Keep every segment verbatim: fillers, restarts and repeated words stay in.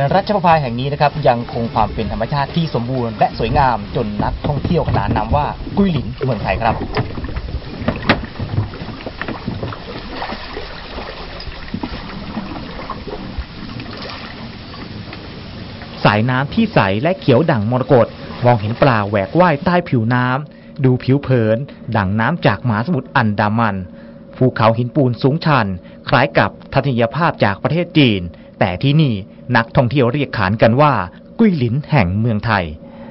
อนรัชประภาแห่งนี้นะครับยังคงความเป็นธรรมชาติที่สมบูรณ์และสวยงามจนนักท่องเที่ยวขนานนามว่ากุ้ยหลินเมืองไทยครับสายน้ำที่ใสและเขียวดั่งมรกตมองเห็นปลาแหวกว่ายใต้ผิวน้ำดูผิวเผินดั่งน้ำจากมหาสมุทรอันดามันภูเขาหินปูนสูงชันคล้ายกับทัศนียภาพจากประเทศจีนแต่ที่นี่นักท่องเที่ยวเรียกขานกันว่ากุ้ยหลินแห่งเมืองไทย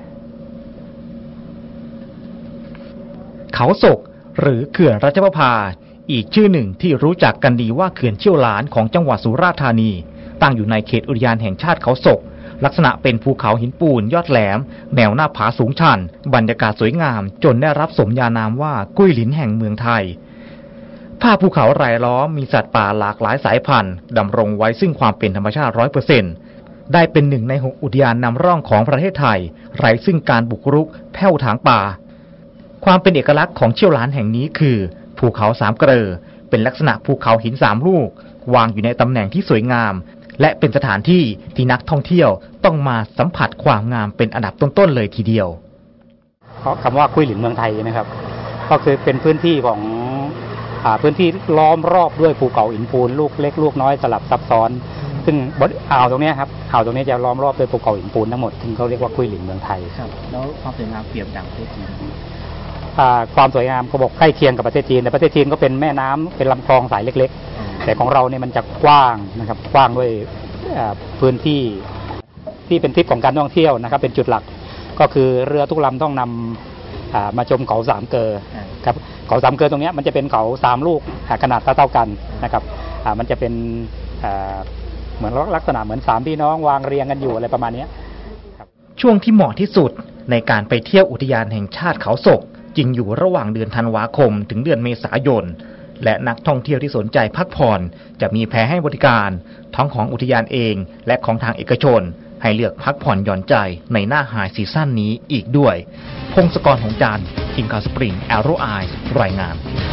เขาศกหรือเขื่อนรัชประภาอีกชื่อหนึ่งที่รู้จักกันดีว่าเขื่อนเชี่ยวหลานของจังหวัดสุราษฎร์ธานีตั้งอยู่ในเขตอุทยานแห่งชาติเขาศกลักษณะเป็นภูเขาหินปูนยอดแหลมแนวหน้าผาสูงชันบรรยากาศสวยงามจนได้รับสมญานามว่ากุ้ยหลินแห่งเมืองไทยภาพภูเขารายล้อมมีสัตว์ป่าหลากหลายสายพันธุ์ดำรงไว้ซึ่งความเป็นธรรมชาติ ร้อยเปอร์เซ็นต์ ได้เป็นหนึ่งในหกอุทยานนำร่องของประเทศไทยไร้ซึ่งการบุกรุกแผ่วถางป่าความเป็นเอกลักษณ์ของเชี่ยวหลานแห่งนี้คือภูเขาสามเกลอเป็นลักษณะภูเขาหินสามลูกวางอยู่ในตำแหน่งที่สวยงามและเป็นสถานที่ที่นักท่องเที่ยวต้องมาสัมผัสความงามเป็นอันดับต้นๆเลยทีเดียวเพราะคำว่ากุ้ยหลินเมืองไทยนะครับก็คือเป็นพื้นที่ของพื้นที่ล้อมรอบด้วยภูเขาหินปูนลูกเล็กลูกน้อยสลับซับซ้อนซึ่งอ่าวตรงนี้ครับอ่าวตรงนี้จะล้อมรอบด้วยภูเขาหินปูนทั้งหมดซึ่งเขาเรียกว่ากุ้ยหลินเมืองไทยครับแล้วความสวยงามเปรียบดังประเทศจีนความสวยงามก็บอกใกล้เคียงกับประเทศจีนแต่ประเทศจีนก็เป็นแม่น้ำเป็นลำคลองสายเล็กๆแต่ของเราเนี่ยมันจะกว้างนะครับกว้างด้วยพื้นที่ที่เป็นทิศของการท่องเที่ยวนะครับเป็นจุดหลักก็คือเรือทุกลำต้องนำมาชมเขาสามเกลอครับเขาสามเกลอตรงนี้มันจะเป็นเขาสามลูกขนาดเท่ากันนะครับมันจะเป็นเหมือนลักษณะเหมือนสามพี่น้องวางเรียงกันอยู่อะไรประมาณนี้ช่วงที่เหมาะที่สุดในการไปเที่ยวอุทยานแห่งชาติเขาศกจึงอยู่ระหว่างเดือนธันวาคมถึงเดือนเมษายนและนักท่องเที่ยวที่สนใจพักผ่อนจะมีแพให้บริการทั้งของอุทยานเองและของทางเอกชนให้เลือกพักผ่อนหย่อนใจในหน้าไฮซีซั่นนี้อีกด้วยพงศกร หงส์จันทร์ทีมข่าวสปริงแอโรไอรายงาน